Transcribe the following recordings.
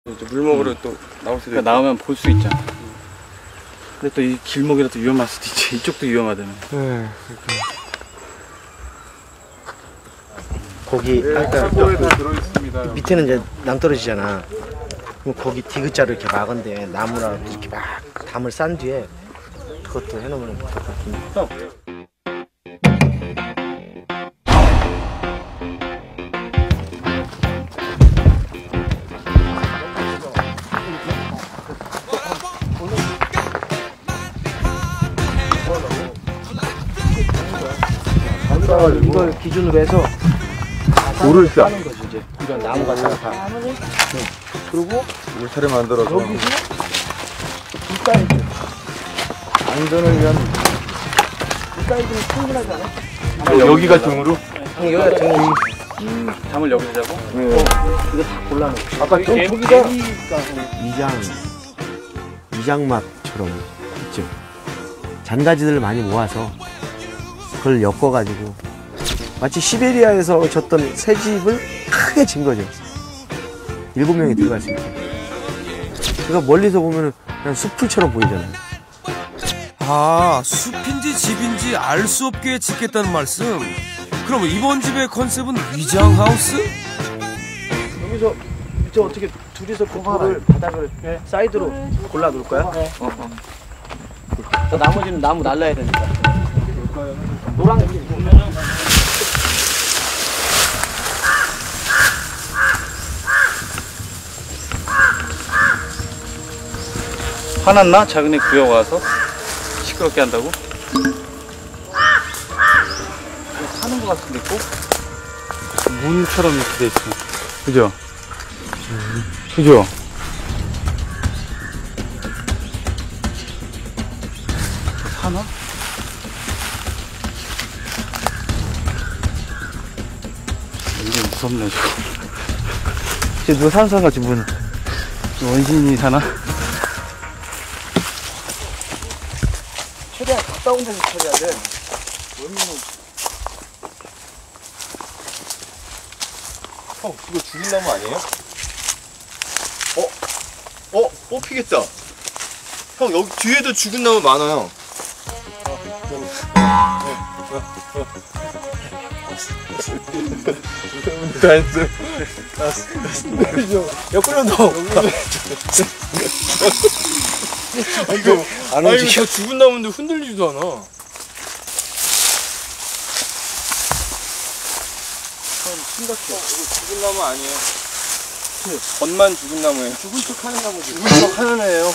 이제 물 먹으러 또 나올 수도 있고. 나오면 볼 수 있잖아. 근데 또 이 길목이라도 위험할 수도 있지. 이쪽도 위험하다며. 네. 거기 차고에도 들어있습니다. 밑에는 이제 낭떠러지잖아. 그럼 거기 디귿자로 이렇게 막은데 나무라 이렇게 막 담을 싼 뒤에 그것도 해놓으면 될 것 같은데. 이걸 기준으로 해서 돌을 싸. 하는 거지 이제. 이런 나무 같은 거 다. 그리고 울타리 만들어서 여기서 불사이즈 안전을 위한. 불사이즈는 충분하지 않아? 여기가 등으로? 여기가 등. 담을 여기서 자고? 네. 이거 다 골라놓고. 아까 저기가 위장맛처럼 있죠. 잔가지들을 많이 모아서 그걸 엮어가지고 마치 시베리아에서 졌던 새 집을 크게 진 거죠. 7명이 들어갈 수 있게. 그러니까 멀리서 보면 그냥 숲풀처럼 보이잖아요. 아, 숲인지 집인지 알 수 없게 짓겠다는 말씀? 그럼 이번 집의 컨셉은 위장하우스? 여기서 이제 어떻게 둘이서 그 돌을 바닥을 사이드로 골라 놓을 거야? 저 나머지는 나무 날라야 되니까. 노란 화났나? 작은 애 구여와서 시끄럽게 한다고? 사는 것 같은데 꼭? 문처럼 이렇게 돼 있어. 그죠? 그죠? 사나? 이게 무섭네 지금. 쟤 누가 사는 사람 같이 보는. 원신이 사나? 최대한 가까운 데서 처리해야 돼. 형, 이거 죽은 나무 아니에요? 뽑히겠다. 형, 여기 뒤에도 죽은 나무 많아요. 나이스. 옆으로 넣어. 이거 안 움직여. 죽은 나무인데 흔들리지도 않아. 심각해. 이거 죽은 나무 아니에요. 겉만 죽은 나무예요. 죽은 척 하는 나무지. 죽은 척 하는 애예요.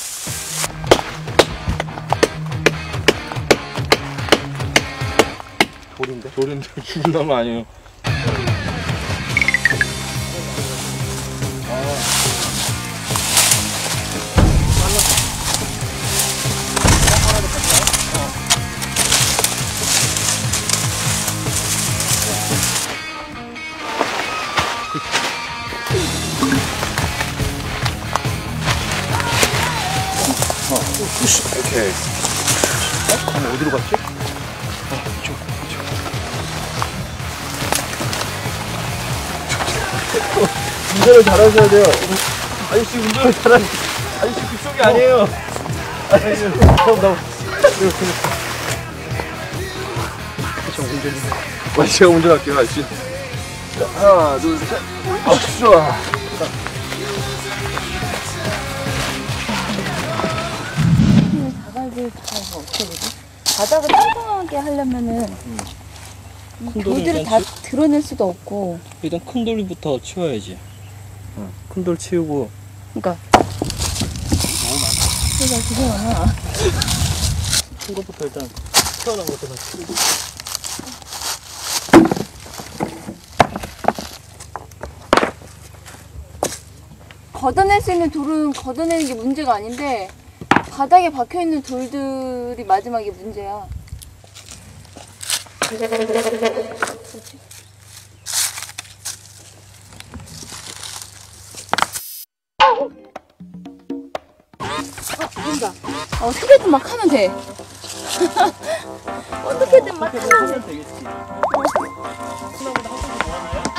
돌인데 죽은 나무 아니에요. 오케이. 어디로 갔지? 운전을 잘하셔야 돼요. 아저씨 운전을 잘하시. 아저씨 그쪽이 아니에요. 아저씨 형 나. 제가 운전할게요, 아저씨. 자, 하나, 둘, 셋. 아, 좋아. 바닥을 다 어떻게 되지? 바닥을 평평하게 하려면은 이 돌들을 다 드러낼 수도 없고. 일단 큰 돌부터 치워야지. 큰 돌 치우고. 그러니까 너무 많아. 그러니까 되게 많아. 큰 것부터 일단 튀어나온 것도 다 치우고. 걷어낼 수 있는 돌은 걷어내는 게 문제가 아닌데 바닥에 박혀있는 돌들이 마지막에 문제야. 그렇지? 뭔가 어떻게든 막 하면 돼. 어떻게든 막 하면 돼. 되겠지. 그나보다 한 번도 더 하나요?